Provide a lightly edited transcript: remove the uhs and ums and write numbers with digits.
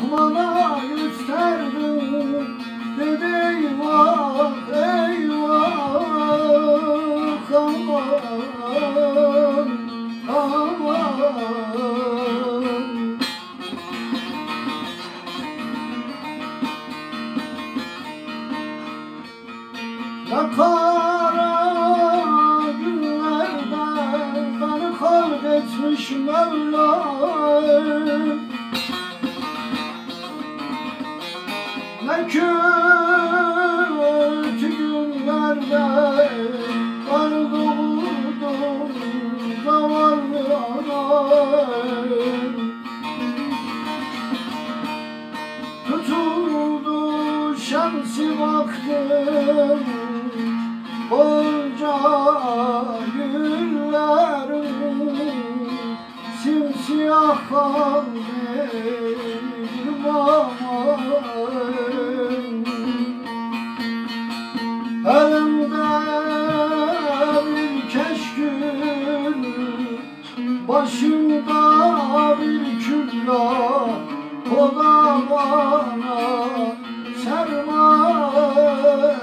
bana gösterdin, dedi eyvah eyvah, aman aman. Ne kara günlerde beni kaybetmiş Mevlam, ne kötü günlerde beni doğurdun zavallı anam. Tutuldu şansı baktım onca günlerim, simsiyah kaldı irmağım. Elimde bir keşkül, başımda bir küllah, o da bana sermaye.